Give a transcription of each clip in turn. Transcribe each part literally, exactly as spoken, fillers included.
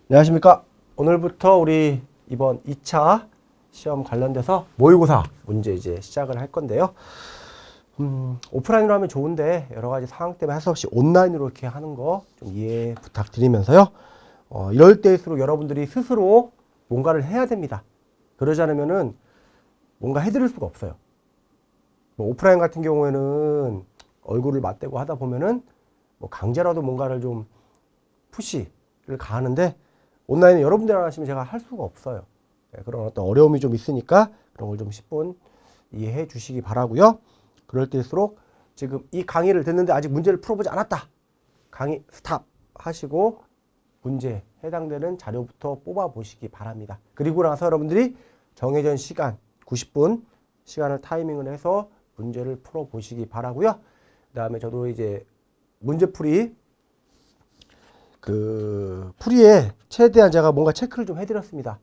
안녕하십니까. 오늘부터 우리 이번 이 차 시험 관련돼서 모의고사 문제 이제 시작을 할 건데요. 음, 오프라인으로 하면 좋은데 여러 가지 상황 때문에 할 수 없이 온라인으로 이렇게 하는 거 좀 이해 부탁드리면서요. 어, 이럴 때일수록 여러분들이 스스로 뭔가를 해야 됩니다. 그러지 않으면은 뭔가 해드릴 수가 없어요. 뭐 오프라인 같은 경우에는 얼굴을 맞대고 하다 보면은 뭐 강제라도 뭔가를 좀 푸시를 가하는데 온라인은 여러분들 안 하시면 제가 할 수가 없어요. 네, 그런 어떤 어려움이 좀 있으니까 그런 걸 좀 십 분 이해해 주시기 바라고요. 그럴 때일수록 지금 이 강의를 듣는데 아직 문제를 풀어보지 않았다. 강의 스탑 하시고 문제 해당되는 자료부터 뽑아 보시기 바랍니다. 그리고 나서 여러분들이 정해진 시간 구십 분 시간을 타이밍을 해서 문제를 풀어 보시기 바라고요. 그 다음에 저도 이제 문제풀이 그 풀이에 최대한 제가 뭔가 체크를 좀 해드렸습니다.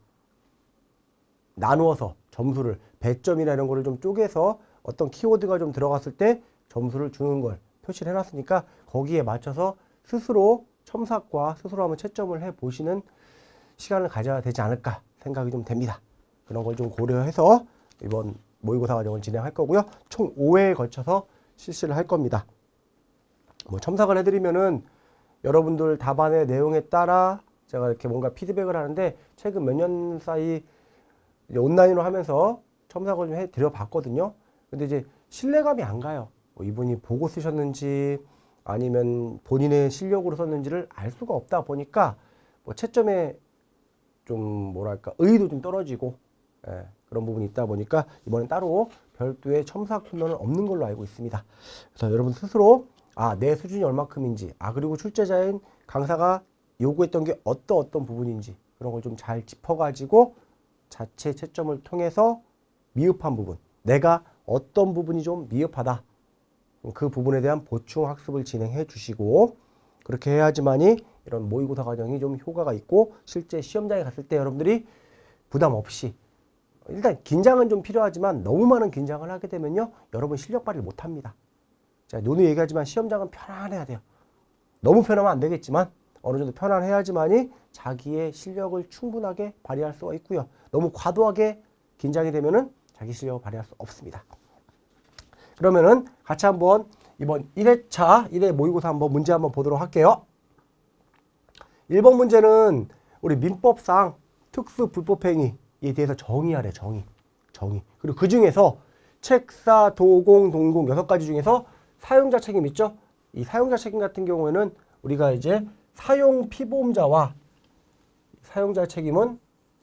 나누어서 점수를 배점이나 이런 거를 좀 쪼개서 어떤 키워드가 좀 들어갔을 때 점수를 주는 걸 표시를 해놨으니까 거기에 맞춰서 스스로 첨삭과 스스로 한번 채점을 해보시는 시간을 가져야 되지 않을까 생각이 좀 됩니다. 그런 걸 좀 고려해서 이번 모의고사 과정을 진행할 거고요. 총 오 회에 걸쳐서 실시를 할 겁니다. 뭐 첨삭을 해드리면은 여러분들 답안의 내용에 따라 제가 이렇게 뭔가 피드백을 하는데 최근 몇 년 사이 이제 온라인으로 하면서 첨삭을 좀 해드려 봤거든요. 근데 이제 신뢰감이 안 가요. 뭐 이분이 보고 쓰셨는지 아니면 본인의 실력으로 썼는지를 알 수가 없다 보니까 뭐 채점에 좀 뭐랄까 의의도 좀 떨어지고 예, 그런 부분이 있다 보니까 이번엔 따로 별도의 첨삭 훈련은 없는 걸로 알고 있습니다. 그래서 여러분 스스로 아, 내 수준이 얼마큼인지, 아, 그리고 출제자인 강사가 요구했던 게 어떤 어떤 부분인지 그런 걸 좀 잘 짚어가지고 자체 채점을 통해서 미흡한 부분, 내가 어떤 부분이 좀 미흡하다. 그 부분에 대한 보충 학습을 진행해 주시고 그렇게 해야지만이 이런 모의고사 과정이 좀 효과가 있고 실제 시험장에 갔을 때 여러분들이 부담 없이 일단 긴장은 좀 필요하지만 너무 많은 긴장을 하게 되면요. 여러분 실력 발휘를 못합니다. 자, 누누이 얘기하지만 시험장은 편안해야 돼요. 너무 편하면 안 되겠지만 어느 정도 편안해야지만이 자기의 실력을 충분하게 발휘할 수가 있고요. 너무 과도하게 긴장이 되면은 자기 실력을 발휘할 수 없습니다. 그러면은 같이 한번 이번 일 회차 일 회 모의고사 한번 문제 한번 보도록 할게요. 일 번 문제는 우리 민법상 특수 불법행위에 대해서 정의하래. 정의. 정의. 그리고 그 중에서 책사, 도공, 동공 여섯 가지 중에서 사용자 책임 있죠? 이 사용자 책임 같은 경우에는 우리가 이제 사용 피보험자와 사용자 책임은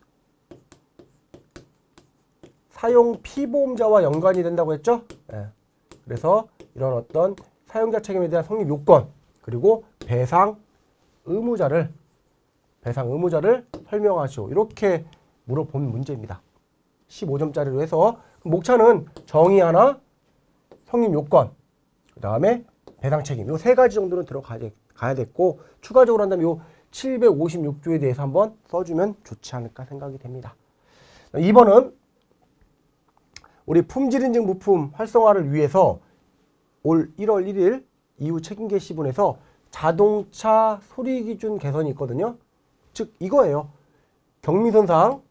사용 피보험자와 연관이 된다고 했죠? 네. 그래서 이런 어떤 사용자 책임에 대한 성립 요건 그리고 배상 의무자를 배상 의무자를 설명하시오. 이렇게 물어본 문제입니다. 십오 점짜리로 해서 목차는 정의 하나, 성립 요건 그 다음에 배상 책임 요 세 가지 정도는 들어가야 됐고 추가적으로 한다면 요 칠백오십육 조에 대해서 한번 써주면 좋지 않을까 생각이 됩니다. 이 번은 우리 품질인증 부품 활성화를 위해서 올 일월 일일 이후 책임 게시문에서 자동차 소리 기준 개선이 있거든요. 즉 이거예요. 경미손상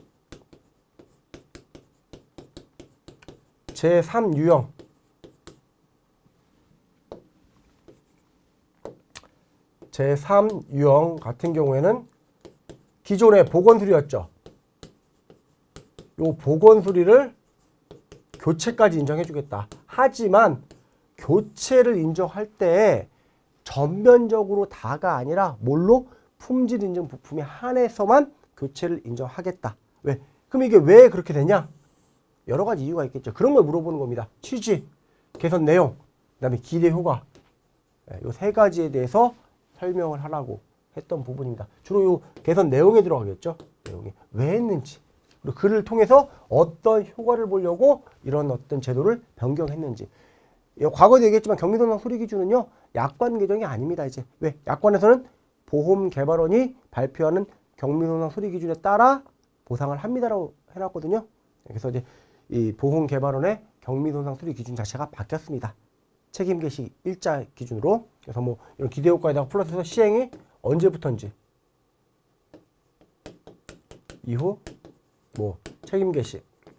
제삼 유형 제삼 유형 같은 경우에는 기존의 보건수리였죠. 요 보건수리를 교체까지 인정해주겠다. 하지만 교체를 인정할 때 전면적으로 다가 아니라 뭘로? 품질인증 부품에 한해서만 교체를 인정하겠다. 왜? 그럼 이게 왜 그렇게 되냐? 여러 가지 이유가 있겠죠. 그런 걸 물어보는 겁니다. 취지, 개선 내용, 그 다음에 기대 효과. 이 세 가지에 대해서 설명을 하라고 했던 부분입니다. 주로 요 개선 내용에 들어가겠죠. 내용이 왜 했는지 그리고 그를 통해서 어떤 효과를 보려고 이런 어떤 제도를 변경했는지. 과거에도 얘기했지만 경미손상 소리 기준은요 약관 개정이 아닙니다. 이제 왜? 약관에서는 보험개발원이 발표하는 경미손상 소리 기준에 따라 보상을 합니다라고 해놨거든요. 그래서 이제 이 보험개발원의 경미손상 소리 기준 자체가 바뀌었습니다. 책임 개시 일자 기준으로. 그래서 뭐 이런 기대 효과에다가 플러스해서 시행이 언제부터인지 이후 뭐 책임 개시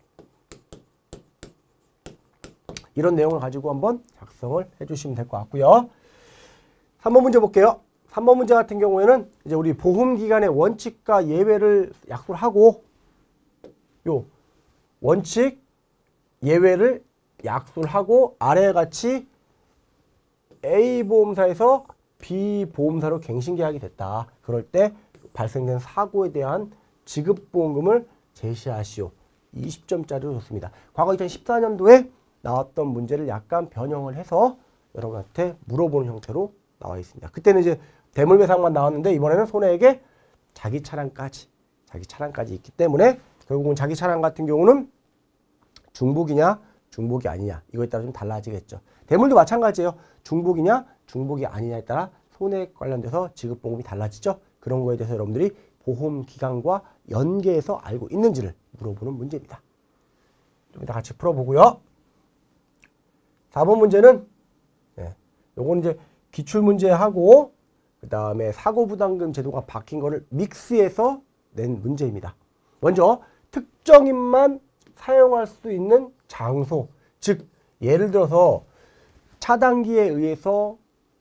이런 내용을 가지고 한번 작성을 해주시면 될 것 같고요. 삼 번 문제 볼게요. 삼 번 문제 같은 경우에는 이제 우리 보험기간의 원칙과 예외를 약속을 하고 요 원칙 예외를 약속을 하고 아래와 같이 A 보험사에서 B 보험사로 갱신계약이 됐다. 그럴 때 발생된 사고에 대한 지급보험금을 제시하시오. 이십 점짜리로 줬습니다. 과거 이천십사 년도에 나왔던 문제를 약간 변형을 해서 여러분한테 물어보는 형태로 나와 있습니다. 그때는 이제 대물배상만 나왔는데 이번에는 손해액에 자기 차량까지 자기 차량까지 있기 때문에 결국은 자기 차량 같은 경우는 중복이냐 중복이 아니냐 이거에 따라 좀 달라지겠죠. 대물도 마찬가지예요. 중복이냐 중복이 아니냐에 따라 손해액 관련돼서 지급보험이 달라지죠. 그런 거에 대해서 여러분들이 보험기간과 연계해서 알고 있는지를 물어보는 문제입니다. 좀 이따 같이 풀어보고요. 사 번 문제는 네, 요건 이제 기출문제하고 그 다음에 사고부담금 제도가 바뀐 거를 믹스해서 낸 문제입니다. 먼저 특정인만 사용할 수 있는 장소, 즉 예를 들어서 차단기에 의해서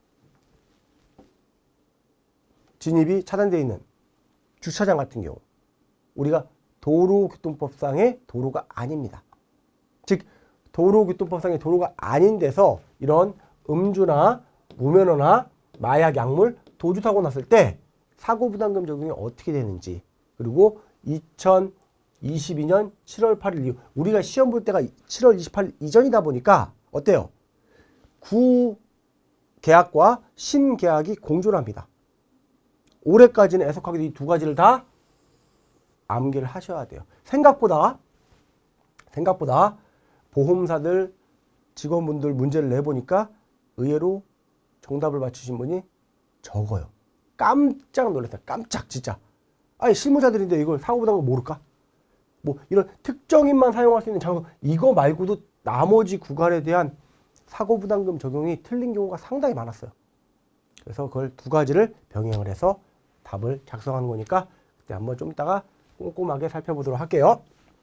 진입이 차단되어 있는 주차장 같은 경우 우리가 도로교통법상의 도로가 아닙니다. 즉 도로교통법상의 도로가 아닌 데서 이런 음주나 무면허나 마약, 약물, 도주사고 났을 때 사고부담금 적용이 어떻게 되는지 그리고 이천이십이 년 칠월 팔일 이후 우리가 시험 볼 때가 칠월 이십팔일 이전이다 보니까 어때요? 구계약과 신계약이 공존합니다. 올해까지는 애석하게도 이 두 가지를 다 암기를 하셔야 돼요. 생각보다 생각보다 보험사들 직원분들 문제를 내보니까 의외로 정답을 맞추신 분이 적어요. 깜짝 놀랐어요. 깜짝 진짜. 아니 실무자들인데 이걸 사고부담금 모를까? 뭐 이런 특정인만 사용할 수 있는 장소 이거 말고도 나머지 구간에 대한 사고부담금 적용이 틀린 경우가 상당히 많았어요. 그래서 그걸 두 가지를 병행을 해서 답을 작성하는 거니까 그때 한번 좀 이따가 꼼꼼하게 살펴보도록 할게요.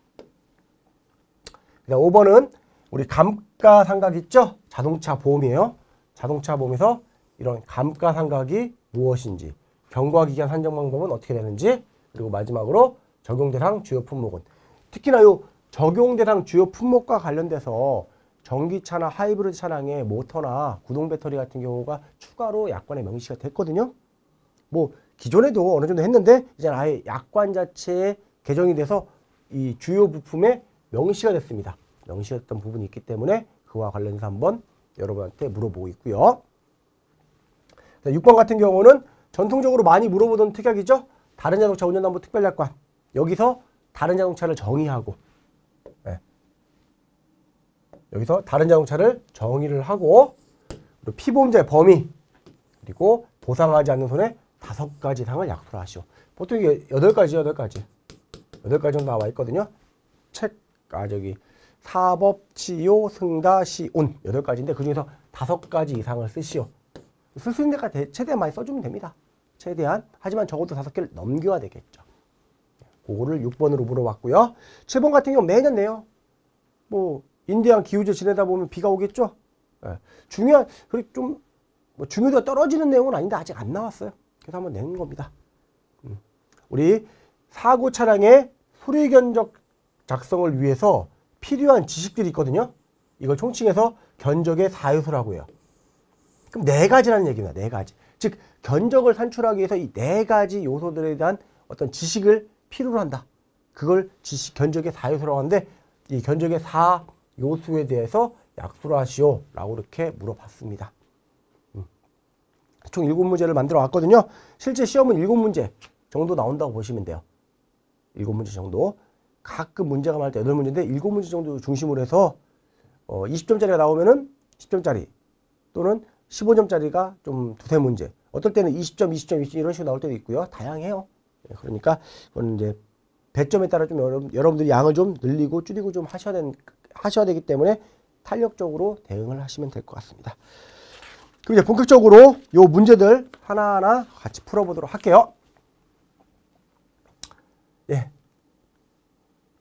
오 번은 우리 감가상각 있죠? 자동차 보험이에요. 자동차 보험에서 이런 감가상각이 무엇인지, 경과기간 산정 방법은 어떻게 되는지, 그리고 마지막으로 적용대상 주요 품목은. 특히나 요 적용대상 주요 품목과 관련돼서 전기차나 하이브리드 차량의 모터나 구동 배터리 같은 경우가 추가로 약관에 명시가 됐거든요. 뭐 기존에도 어느 정도 했는데 이제 아예 약관 자체에 개정이 돼서 이 주요 부품에 명시가 됐습니다. 명시가 됐던 부분이 있기 때문에 그와 관련해서 한번 여러분한테 물어보고 있고요. 육 번 같은 경우는 전통적으로 많이 물어보던 특약이죠. 다른 자동차 운전담보 특별약관. 여기서 다른 자동차를 정의하고 네. 여기서 다른 자동차를 정의를 하고 그리고 피보험자의 범위 그리고 보상하지 않는 손해 다섯 가지 상을 약속을 하시오. 보통 이게 여덟 가지, 여덟 가지. 여덟 가지 정도 나와 있거든요. 책, 아, 저기, 사법, 치요, 승다, 시운. 여덟 가지인데 그 중에서 다섯 가지 이상을 쓰시오. 쓸 수 있는 데까지 최대한 많이 써주면 됩니다. 최대한. 하지만 적어도 다섯 개를 넘겨야 되겠죠. 그거를 육 번으로 물어봤고요. 칠 번 같은 경우 매년 내요. 뭐, 인대한 기후제 지내다 보면 비가 오겠죠? 네. 중요한, 그리고 좀, 뭐 중요도가 떨어지는 내용은 아닌데 아직 안 나왔어요. 그래서 한번 내는 겁니다. 음. 우리 사고 차량의 소리 견적 작성을 위해서 필요한 지식들이 있거든요. 이걸 총칭해서 견적의 사 요소라고 해요. 그럼 네 가지라는 얘기입니다. 네 가지. 즉 견적을 산출하기 위해서 이 네 가지 요소들에 대한 어떤 지식을 필요로 한다. 그걸 지식 견적의 사 요소라고 하는데 이 견적의 사 요소에 대해서 약수를 하시오 라고 이렇게 물어봤습니다. 총 일곱 문제를 만들어 왔거든요. 실제 시험은 일곱 문제 정도 나온다고 보시면 돼요. 일곱 문제 정도. 가끔 문제가 많을 때 여덟 문제인데 일곱 문제 정도 중심으로 해서 어, 이십 점짜리가 나오면은 십 점짜리 또는 십오 점짜리가 좀 두세 문제. 어떨 때는 이십 점, 이십 점, 이십 점 이런 식으로 나올 때도 있고요. 다양해요. 그러니까 그건 이제 배점에 따라 좀 여러분, 여러분들이 양을 좀 늘리고 줄이고 좀 하셔야, 된, 하셔야 되기 때문에 탄력적으로 대응을 하시면 될 것 같습니다. 그럼 이제 본격적으로 요 문제들 하나하나 같이 풀어보도록 할게요. 예,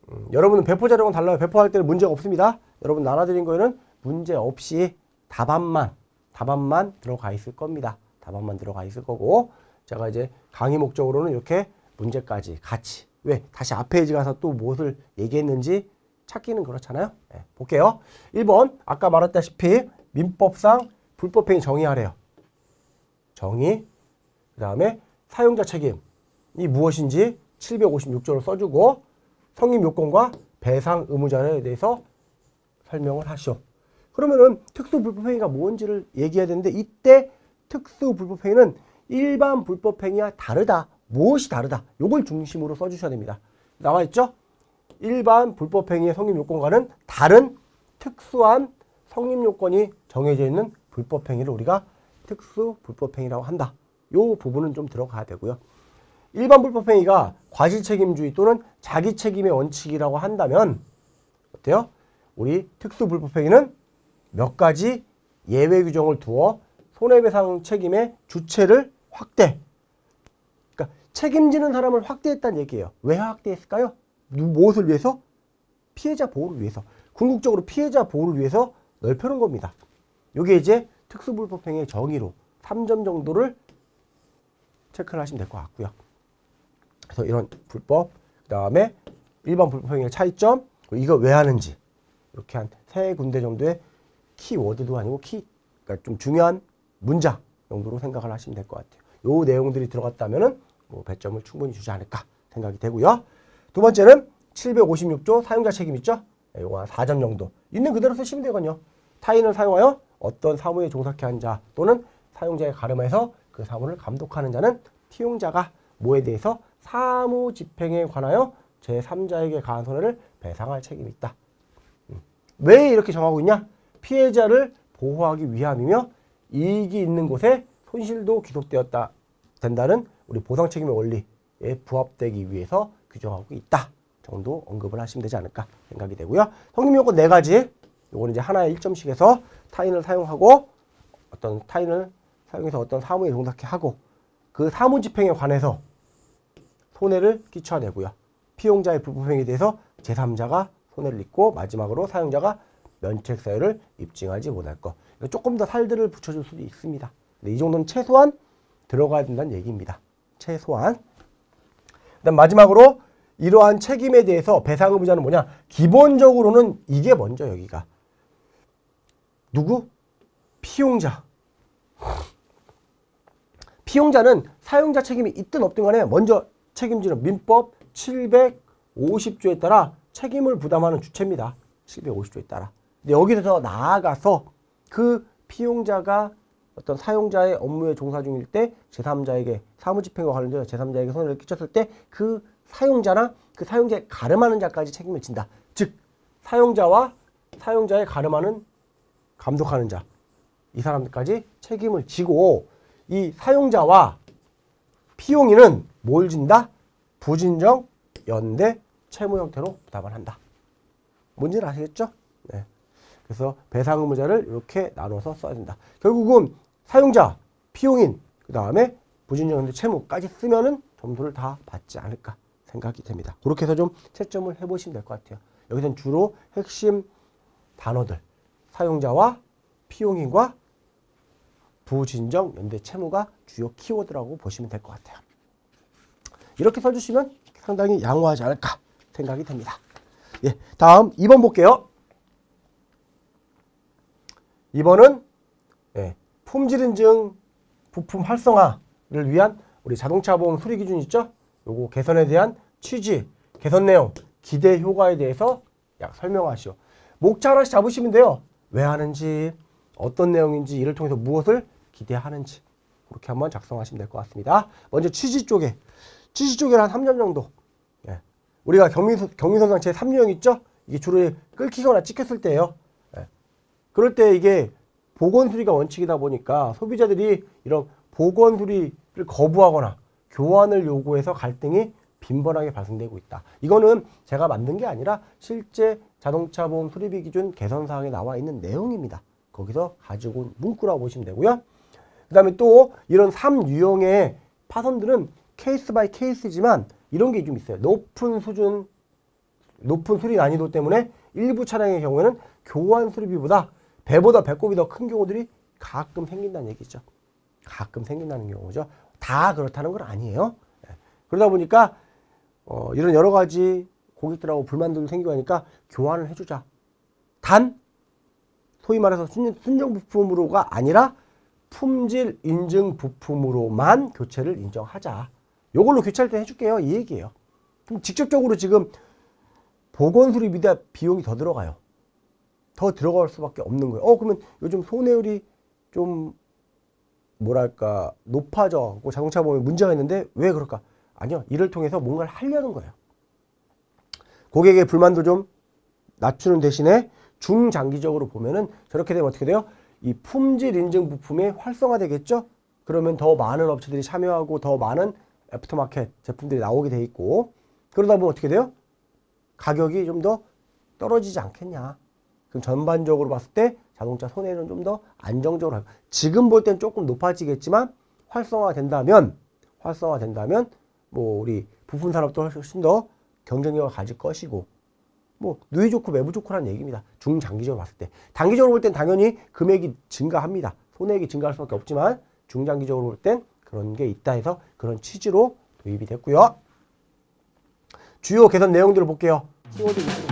음, 여러분은 배포 자료랑 달라요. 배포할 때는 문제가 없습니다. 여러분 나눠드린 거에는 문제 없이 답안만 답안만 들어가 있을 겁니다. 답안만 들어가 있을 거고 제가 이제 강의 목적으로는 이렇게 문제까지 같이 왜 다시 앞 페이지 가서 또 무엇을 얘기했는지 찾기는 그렇잖아요. 네, 볼게요. 일 번 아까 말했다시피 민법상 불법행위 정의하래요. 정의 그 다음에 사용자 책임이 무엇인지 칠백오십육 조를 써주고 성립요건과 배상 의무자에 대해서 설명을 하시오. 그러면은 특수불법행위가 뭔지를 얘기해야 되는데 이때 특수불법행위는 일반 불법행위와 다르다. 무엇이 다르다. 요걸 중심으로 써주셔야 됩니다. 나와 있죠? 일반 불법행위의 성립요건과는 다른 특수한 성립요건이 정해져 있는 불법행위를 우리가 특수불법행위라고 한다. 요 부분은 좀 들어가야 되고요. 일반 불법행위가 과실책임주의 또는 자기책임의 원칙이라고 한다면 어때요? 우리 특수불법행위는 몇 가지 예외 규정을 두어 손해배상 책임의 주체를 확대. 그러니까 책임지는 사람을 확대했다는 얘기예요. 왜 확대했을까요? 무엇을 위해서? 피해자 보호를 위해서. 궁극적으로 피해자 보호를 위해서 넓혀놓은 겁니다. 이게 이제 특수불법행위의 정의로 삼 점 정도를 체크를 하시면 될 것 같고요. 그래서 이런 불법, 그 다음에 일반 불법행위의 차이점, 이거 왜 하는지 이렇게 한 세 군데 정도의 키워드도 아니고 키, 그러니까 좀 중요한 문장 정도로 생각을 하시면 될 것 같아요. 요 내용들이 들어갔다면은 뭐 배점을 충분히 주지 않을까 생각이 되고요. 두 번째는 칠백오십육 조 사용자 책임 있죠? 요거 한 사 점 정도. 있는 그대로 쓰시면 되거든요. 타인을 사용하여 어떤 사무에 종사케 한 자 또는 사용자에 가름해서 그 사무를 감독하는 자는 피용자가 뭐에 대해서 사무집행에 관하여 제삼자에게 가한 손해를 배상할 책임이 있다. 음. 왜 이렇게 정하고 있냐? 피해자를 보호하기 위함이며 이익이 있는 곳에 손실도 귀속되었다 된다는 우리 보상책임의 원리에 부합되기 위해서 규정하고 있다 정도 언급을 하시면 되지 않을까 생각이 되고요. 성립요건 네 가지. 요거는 이제 하나에 일 점씩 해서 타인을 사용하고 어떤 타인을 사용해서 어떤 사무에 종사케 하고 그 사무집행에 관해서 손해를 끼쳐내고요. 피용자의 불법행위에 대해서 제삼자가 손해를 입고 마지막으로 사용자가 면책사유를 입증하지 못할 것. 조금 더 살들을 붙여줄 수도 있습니다. 근데 이 정도는 최소한 들어가야 된다는 얘기입니다. 최소한. 그다음 마지막으로 이러한 책임에 대해서 배상 의무자는 뭐냐? 기본적으로는 이게 먼저 여기가. 누구? 피용자. 피용자는 사용자 책임이 있든 없든 간에 먼저 책임지는 민법 칠백오십 조에 따라 책임을 부담하는 주체입니다. 칠백오십 조에 따라. 근데 여기서 더 나아가서 그 피용자가 어떤 사용자의 업무에 종사 중일 때 제삼자에게 사무집행과 관련되어 제삼자에게 손해를 끼쳤을 때 그 사용자나 그 사용자에 가름하는 자까지 책임을 진다. 즉 사용자와 사용자에 가름하는 감독하는 자 이 사람들까지 책임을 지고 이 사용자와 피용인은 뭘 진다? 부진정, 연대, 채무 형태로 부담을 한다. 뭔지는 아시겠죠? 네. 그래서 배상 의무자를 이렇게 나눠서 써야 된다. 결국은 사용자, 피용인, 그 다음에 부진정, 연대, 채무까지 쓰면은 점수를 다 받지 않을까 생각이 됩니다. 그렇게 해서 좀 채점을 해보시면 될 것 같아요. 여기서는 주로 핵심 단어들, 사용자와 피용인과 부진정, 연대, 채무가 주요 키워드라고 보시면 될 것 같아요. 이렇게 써주시면 상당히 양호하지 않을까 생각이 됩니다. 예, 다음 이 번 볼게요. 이 번은 예, 품질 인증 부품 활성화를 위한 우리 자동차 보험 수리 기준 있죠? 요거 개선에 대한 취지, 개선 내용, 기대 효과에 대해서 약 설명하시오. 목차 하나씩 잡으시면 돼요. 왜 하는지, 어떤 내용인지, 이를 통해서 무엇을 기대하는지 그렇게 한번 작성하시면 될 것 같습니다. 먼저 취지 쪽에 취지 쪽에 한 삼 점 정도. 예. 우리가 경미손, 경미손상 제삼 유형 있죠? 이게 주로 끓기거나 찍혔을 때예요. 예. 그럴 때 이게 보건수리가 원칙이다 보니까 소비자들이 이런 보건수리를 거부하거나 교환을 요구해서 갈등이 빈번하게 발생되고 있다. 이거는 제가 만든 게 아니라 실제 자동차 보험 수리비 기준 개선 사항에 나와 있는 내용입니다. 거기서 가지고 온 문구라고 보시면 되고요. 그 다음에 또 이런 삼 유형의 파손들은 케이스 바이 케이스지만 이런 게 좀 있어요. 높은 수준 높은 수리 난이도 때문에 일부 차량의 경우에는 교환 수리비보다 배보다 배꼽이 더 큰 경우들이 가끔 생긴다는 얘기죠. 가끔 생긴다는 경우죠. 다 그렇다는 건 아니에요. 그러다 보니까 어, 이런 여러 가지 고객들하고 불만들도 생기고 하니까 교환을 해주자. 단 소위 말해서 순정 부품으로가 아니라 품질 인증 부품으로만 교체를 인정하자. 요걸로 교체할 때 해줄게요. 이 얘기예요. 그럼 직접적으로 지금 보건 수리비다 비용이 더 들어가요. 더 들어갈 수밖에 없는 거예요. 어 그러면 요즘 손해율이 좀 뭐랄까 높아져고 자동차 보험에 문제가 있는데 왜 그럴까? 아니요. 이를 통해서 뭔가를 하려는 거예요. 고객의 불만도 좀 낮추는 대신에 중장기적으로 보면은 저렇게 되면 어떻게 돼요? 이 품질 인증 부품이 활성화되겠죠? 그러면 더 많은 업체들이 참여하고 더 많은 애프터마켓 제품들이 나오게 돼 있고 그러다 보면 어떻게 돼요? 가격이 좀 더 떨어지지 않겠냐. 그럼 전반적으로 봤을 때 자동차 손해는 좀 더 안정적으로 하고 지금 볼 땐 조금 높아지겠지만 활성화된다면 활성화된다면 뭐 우리 부품 산업도 훨씬 더 경쟁력을 가질 것이고 뭐 누이 좋고 매부 좋고라는 얘기입니다. 중장기적으로 봤을 때. 단기적으로 볼 땐 당연히 금액이 증가합니다. 손해액이 증가할 수밖에 없지만 중장기적으로 볼 땐 그런 게 있다 해서 그런 취지로 도입이 됐고요. 주요 개선 내용들을 볼게요. 키워드 위주로.